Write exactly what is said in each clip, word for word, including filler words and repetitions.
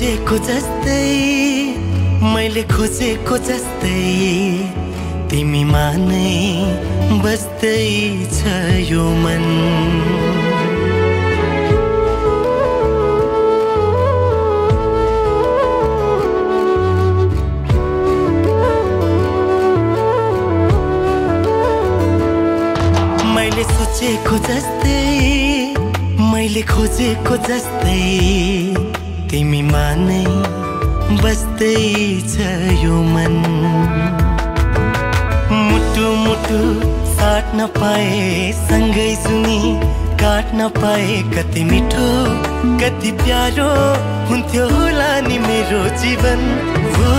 सोचेको जस्तै मैले खोजेको जस्तै तिमीमा नै बस्दै छ यो मन। मैले सोचेको जस्तै मैले खोजेको जस्तै तिमीमा नै बस्दै छ यो मन। मुटु मुटु साट्न पाए सँगै जुनी काट्न पाए कति मिठो कति प्यारो हुन्थ्यो होला नि मेरो जीवन। हो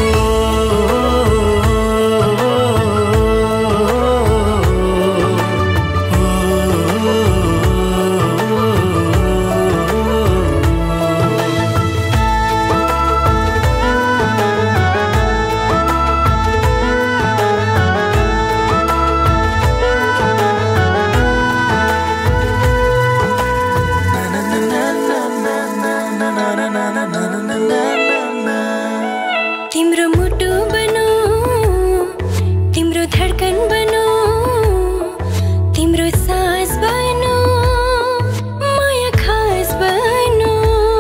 तिम्रो मुटु बनो तिम्रो धडकन बनो तिम्रो सास बनो माया खास बनो।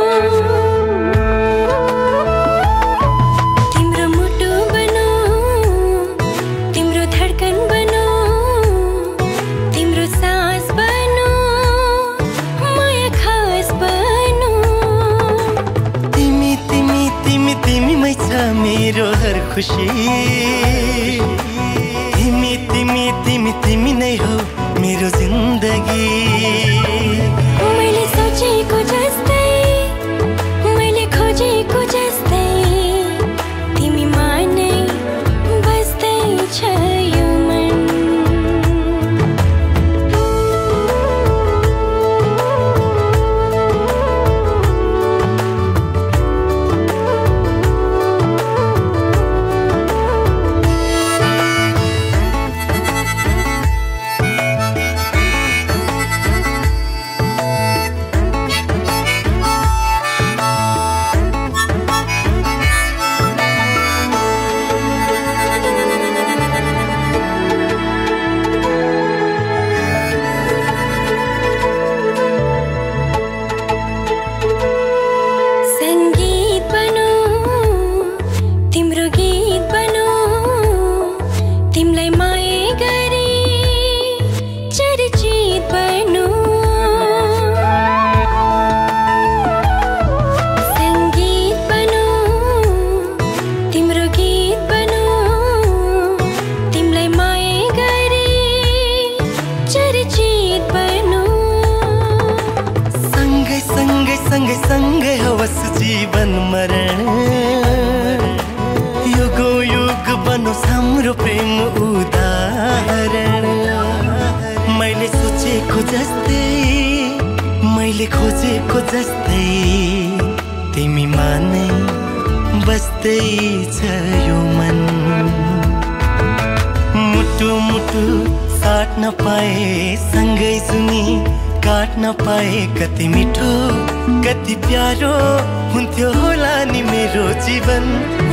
तिम्रो मुटु बनो तिम्रो धडकन बनो तिम्रो सास बनो माया खास बनो। तिमी तिमी तिमी तिमीमै छ मेरो हर खुसी। तिमी तिमी तिमी तिमी नै हो मेरो जिन्दगी। मैले सोचेको जस्तै मैले खोजेको जस्तै तिमीमा नै बस्दै छ यो मन। सँगै सँगै होस् जीवन मरण युगो युग बनोस् हाम्रो प्रेम उदाहरण। मैले सोचेको जस्तै मैले खोजेको जस्तै तिमीमा नै बस्दै छ यो मन। मुटु मुटु साट्न पाए सँगै जुनी काट्न पाए कति मिठो कति प्यारो हुन्थ्यो होला नि मेरो जीवन।